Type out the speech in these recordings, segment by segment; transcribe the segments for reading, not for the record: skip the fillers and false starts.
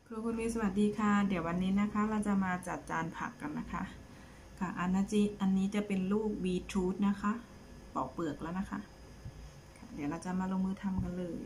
ครูคุณมีสวัสดีค่ะเดี๋ยววันนี้นะคะเราจะมาจัดจานผักกันนะคะค่ะอันนี้จะเป็นลูกบีทรูทนะคะปอกเปลือกแล้วนะคะเดี๋ยวเราจะมาลงมือทำกันเลย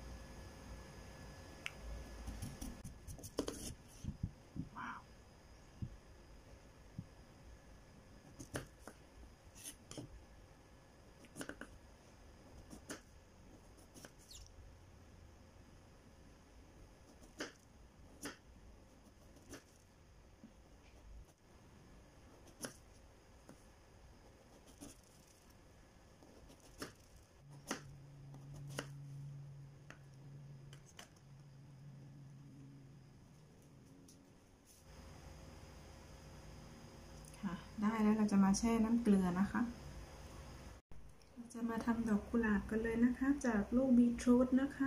ได้แล้วเราจะมาแช่น้ำเกลือนะคะเราจะมาทำดอกกุหลาบกันเลยนะคะจากลูกบีทรูทนะคะ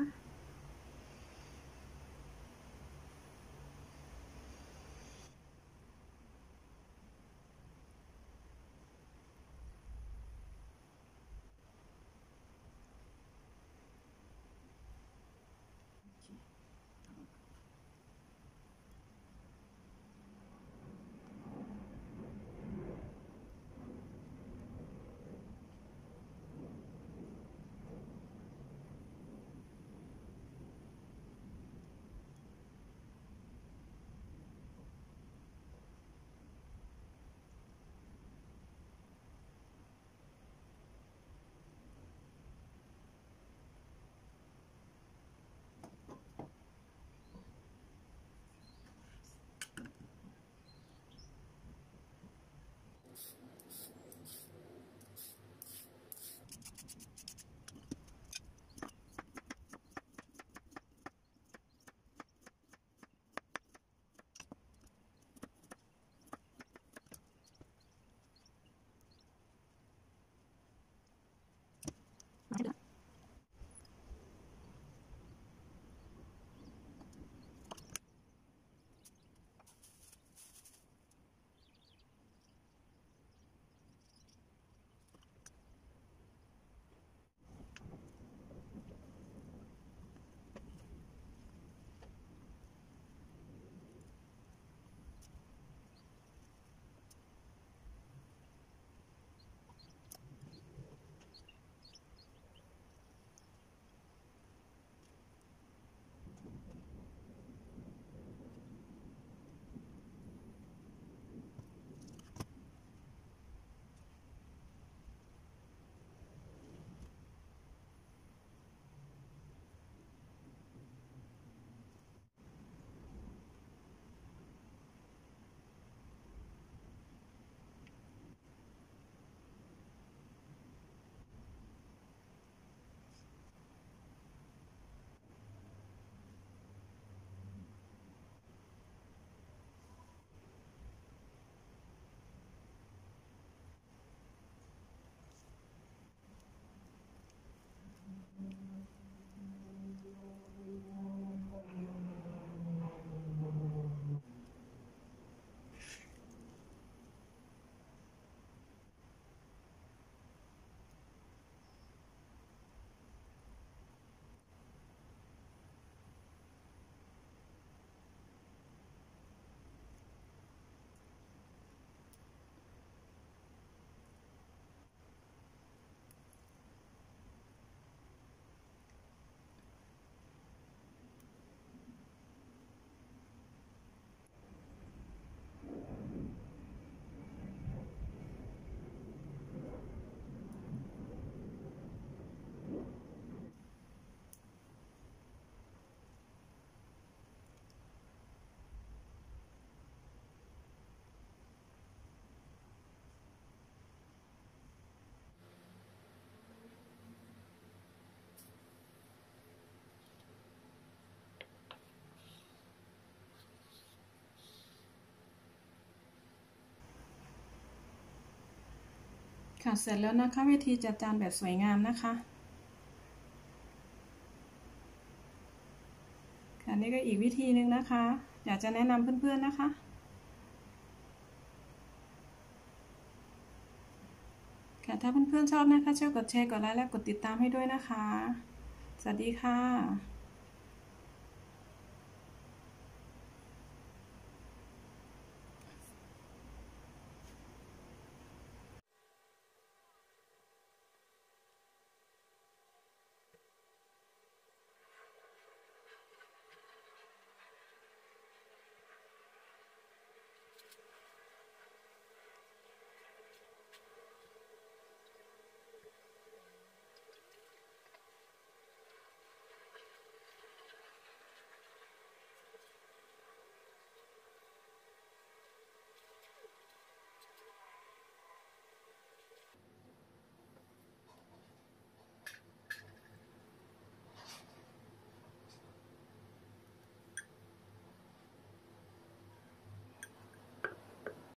ค่ะเสร็จแล้วนะคะวิธีจัดจานแบบสวยงามนะคะค่ะนี่ก็อีกวิธีนึงนะคะอยากจะแนะนำเพื่อนๆนะคะค่ะถ้าเพื่อนๆชอบนะคะช่วยกดแชร์กดไลค์และกดติดตามให้ด้วยนะคะสวัสดีค่ะ